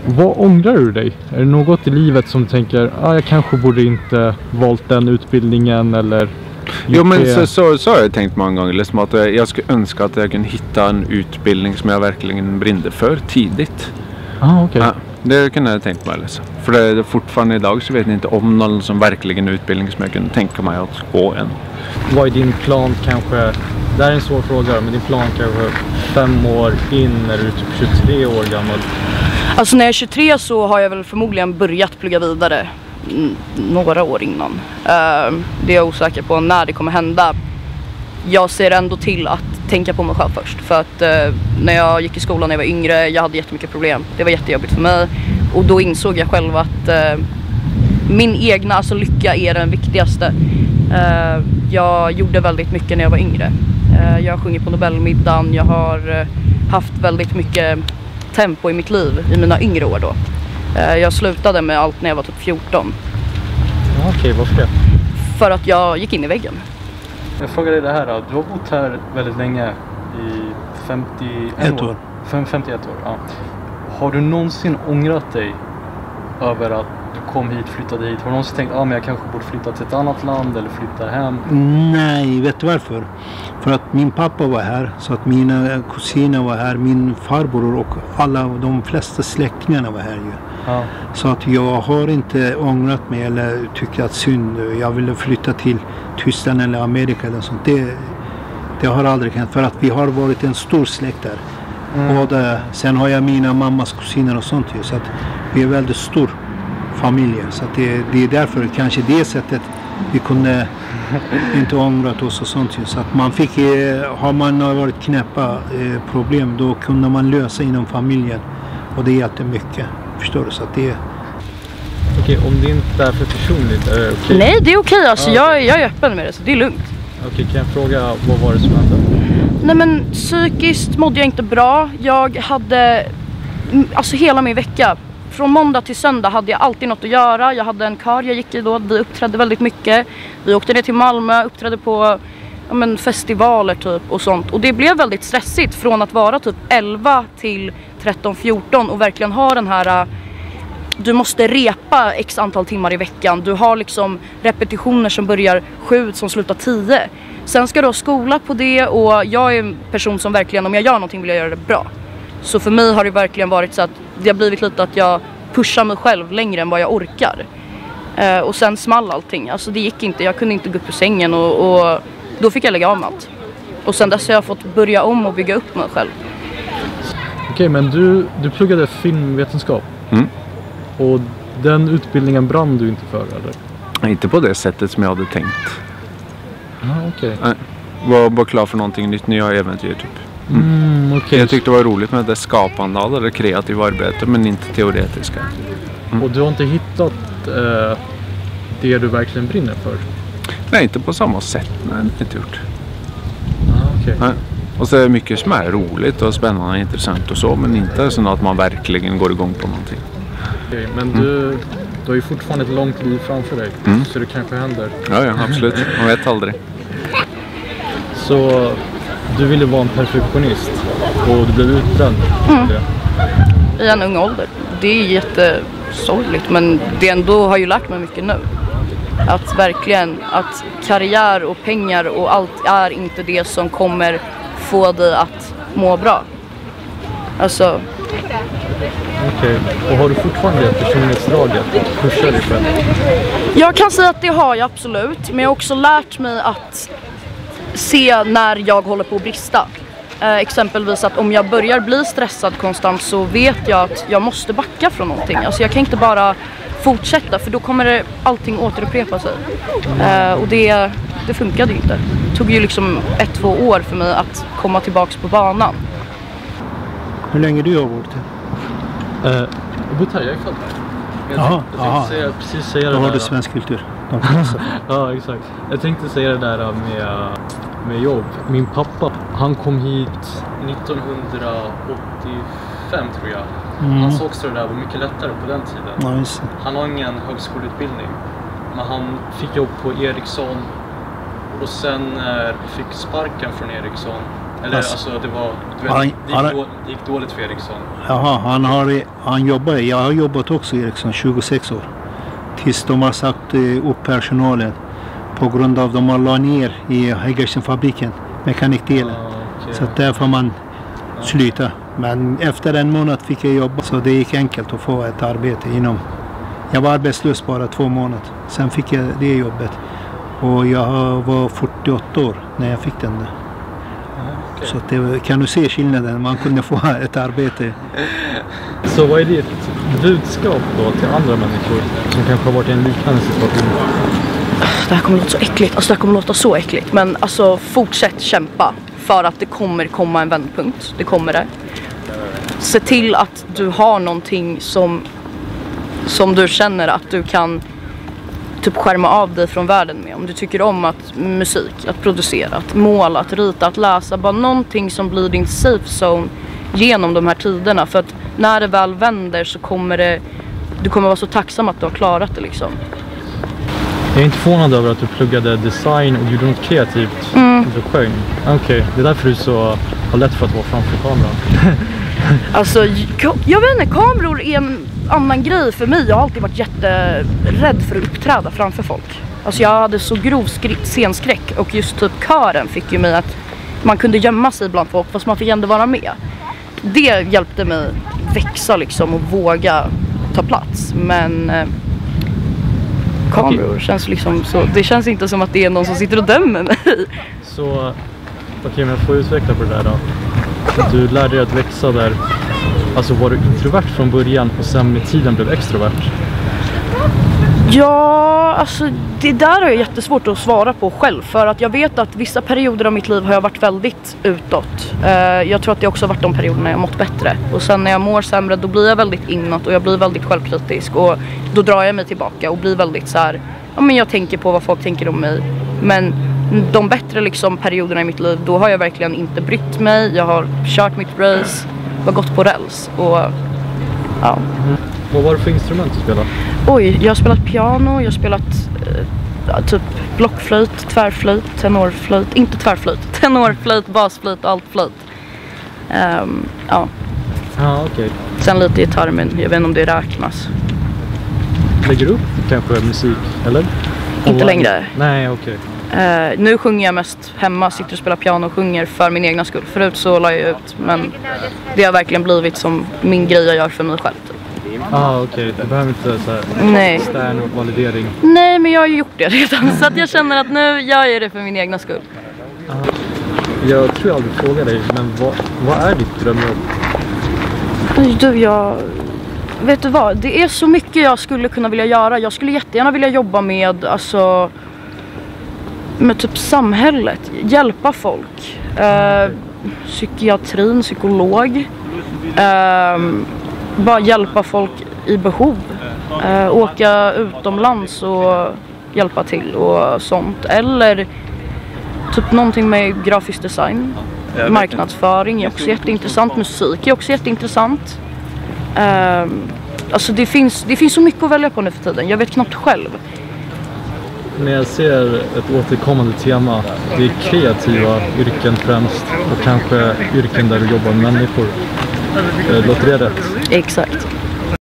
Vad ångrar du dig? Är det något i livet som tänker jag kanske borde inte valt den utbildningen eller... Jo, men så har jag tänkt många gånger liksom att jag skulle önska att jag kunde hitta en utbildning som jag verkligen brinner för tidigt. Okej. Ja, det kunde jag tänkt mig liksom. För det är fortfarande idag så vet jag inte om någon som verkligen utbildning som jag kunde tänka mig att gå än. Vad är din plan kanske? Det här är en svår fråga, men din plan kanske 5 år in när du är typ 23 år gammal? Alltså när jag är 23 så har jag väl förmodligen börjat plugga vidare några år innan. Det är jag osäker på när det kommer hända. Jag ser ändå till att tänka på mig själv först. För att när jag gick i skolan när jag var yngre, jag hade jättemycket problem. Det var jättejobbigt för mig. Och då insåg jag själv att min egna lycka är den viktigaste. Jag gjorde väldigt mycket när jag var yngre. Jag sjunger på Nobelmiddagen. Jag har haft väldigt mycket tempo i mitt liv i mina yngre år då. Jag slutade med allt när jag var typ 14. Okej, varför det? För att jag gick in i väggen. Jag frågar dig det här då. Du har bott här väldigt länge i 51 år. 51 år, ja. Har du någonsin ångrat dig över att du kom hit, flyttade hit? Har du någonsin tänkt men jag kanske borde flytta till ett annat land eller flytta hem? Nej, vet du varför? För att min pappa var här, så att mina kusiner var här, min farbror och de flesta släktingarna var här ju. Ja. Så att jag har inte ångrat mig eller tyckt att synd, jag ville flytta till Tyskland eller Amerika eller sånt. Det har aldrig hänt, för att vi har varit en stor släkt där. Sen har jag mina mammas kusiner och sånt ju, så att vi är väldigt stor familj. Så att det är därför kanske det sättet vi kunde inte ångrat oss och sånt ju. Så att man fick, har man varit knäppa problem, då kunde man lösa inom familjen. Och det hjälpte mycket, förstår du? Så att det... Okej, om det inte är för personligt, är det okej? Nej, det är okej. Alltså, jag är öppen med det, så det är lugnt. Okej, kan jag fråga vad var det som hände? Nej, men psykiskt mådde jag inte bra. Jag hade, hela min vecka, från måndag till söndag hade jag alltid något att göra. Jag hade en kör jag gick i då, vi uppträdde väldigt mycket. Vi åkte ner till Malmö, uppträdde på festivaler typ och sånt. Och det blev väldigt stressigt från att vara typ 11 till 13-14 och verkligen ha den här... Du måste repa x antal timmar i veckan. Du har liksom repetitioner som börjar 7 som slutar 10. Sen ska du ha skola på det, och jag är en person som verkligen, om jag gör någonting vill jag göra det bra. Så för mig har det verkligen varit så att det har blivit lite att jag pushar mig själv längre än vad jag orkar. Och sen small allting. Alltså det gick inte, jag kunde inte gå upp ur sängen och då fick jag lägga av allt. Och sen dess har jag fått börja om och bygga upp mig själv. Okej, men du pluggade filmvetenskap. Och den utbildningen brann du inte för, eller? Inte på det sättet som jag hade tänkt. Okej. Var bara klar för någonting nytt, nya äventyr typ. Okej. Jag tyckte det var roligt med det skapande och det kreativa arbetet, men inte teoretiska. Och du har inte hittat det du verkligen brinner för? Nej, inte på samma sätt. Nej, det har jag inte gjort. Okej. Nej. Och så är det mycket som är roligt och spännande och intressant och så, men inte så att man verkligen går igång på någonting. Okej, men du har ju fortfarande ett långt liv framför dig, så det kanske händer. Ja, absolut. Man vet aldrig. Så du ville vara en perfektionist och du blev utbränd. I en ung ålder. Det är jättesorgligt, men det ändå har ju lärt mig mycket nu. Att verkligen, att karriär och pengar och allt är inte det som kommer få dig att må bra. Alltså... Okej, och har du fortfarande det personlighetsdraget? Pushar dig själv? Jag kan säga att det har jag absolut, men jag har också lärt mig att se när jag håller på att brista. Exempelvis att om jag börjar bli stressad konstant så vet jag att jag måste backa från någonting. Alltså jag kan inte bara fortsätta, för då kommer allting återupprepa sig. Och det funkade ju inte. Det tog ju liksom 1-2 år för mig att komma tillbaks på banan. Hur länge du har varit här? Jag har bott här, jag är född här. Jag tänkte precis säga det där. Då har du svensk kultur. Ja, exakt. Jag tänkte säga det där med jobb. Min pappa, han kom hit 1985 tror jag. Han såg så det där var mycket lättare på den tiden. Nice. Han har ingen högskoleutbildning, men han fick jobb på Ericsson. Och sen fick sparken från Ericsson Eller alltså det var... Det gick dåligt för Ericsson. Jaha, han jobbar. Jag har jobbat också i Ericsson 26 år. Tills de har sagt upp personalen. På grund av att de har lagt ner i Hägerstenfabriken. Mekanikdelen. Okay. Så där får man sluta. Men efter en månad fick jag jobba. Så det gick enkelt att få ett arbete inom. Jag var arbetslös bara 2 månader. Sen fick jag det jobbet. Och jag var 48 år när jag fick den där. Okay. Så det, kan du se skillnaden? Man kunde få ett arbete. Så vad är ditt budskap då till andra människor som kanske har varit i en liknande situation? Det här kommer låta så äckligt. Alltså det här kommer låta så äckligt. Men alltså fortsätt kämpa. För att det kommer komma en vändpunkt. Det kommer det. Se till att du har någonting som du känner att du kan typ skärma av dig från världen med. Om du tycker om att musik, att producera, att måla, att rita, att läsa. Bara någonting som blir din safe zone genom de här tiderna. För att när det väl vänder så kommer du kommer vara så tacksam att du har klarat det liksom. Jag är inte förvånad över att du pluggade design och gjorde något kreativt. Du sjöng. Okej, det är därför du så har lätt för att vara framför kameran. Alltså, jag vet inte, kameror är en annan grej för mig. Jag har alltid varit jätterädd för att uppträda framför folk. Alltså jag hade så grov scenskräck. Och just typ kören fick ju mig att man kunde gömma sig bland folk fast man fick ändå vara med. Det hjälpte mig växa liksom och våga ta plats. Men kameror känns liksom så. Det känns inte som att det är någon som sitter och dömer mig. Så okej, men jag får utveckla på det där då. Du lärde dig att växa där. Alltså var du introvert från början och sen med tiden blev extrovert? Ja, alltså det där är jättesvårt att svara på själv. För att jag vet att vissa perioder av mitt liv har jag varit väldigt utåt. Jag tror att det också har varit de perioderna jag mått bättre. Och sen när jag mår sämre då blir jag väldigt inåt och jag blir väldigt självkritisk. Och då drar jag mig tillbaka och blir väldigt så här, ja men jag tänker på vad folk tänker om mig. Men de bättre liksom perioderna i mitt liv, då har jag verkligen inte brytt mig. Jag har kört mitt race, var gått på räls och ja. Vad var det för instrument du spelade? Oj, jag har spelat piano, jag har spelat typ blockflöjt, tvärflöjt, tenorflöjt, inte tvärflöjt, tenorflöjt, basflöjt och altflöjt. Ja. Ja, okej. Sen lite gitarr, men jag vet inte om det räknas. Lägger du upp kanske musik, eller? Inte längre. Nej, okej. Nu sjunger jag mest hemma, sitter och spelar piano och sjunger för min egna skull. Förut så la jag ut, men det har verkligen blivit som min grej jag gör för mig själv. Okej. Du behöver inte så här extern validering. Nej, men jag har ju gjort det redan. Så att jag känner att nu gör jag det för min egna skull. Jag tror jag aldrig frågar dig, men vad är ditt drömjobb? Vet du vad? Det är så mycket jag skulle kunna vilja göra. Jag skulle jättegärna vilja jobba med, alltså, med typ samhället. Hjälpa folk. Psykiatrin, psykolog. Bara hjälpa folk i behov. Åka utomlands och hjälpa till och sånt. Eller typ någonting med grafisk design. Marknadsföring är också jätteintressant. Musik är också jätteintressant. Alltså det finns så mycket att välja på nu för tiden. Jag vet knappt själv. När jag ser ett återkommande tema, det är kreativa yrken främst och kanske yrken där du jobbar med människor. Låter det rätt? Exakt.